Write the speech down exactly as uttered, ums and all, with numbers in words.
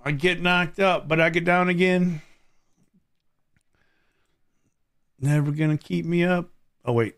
I get knocked up, but I get down again. Never gonna keep me up. Oh, wait.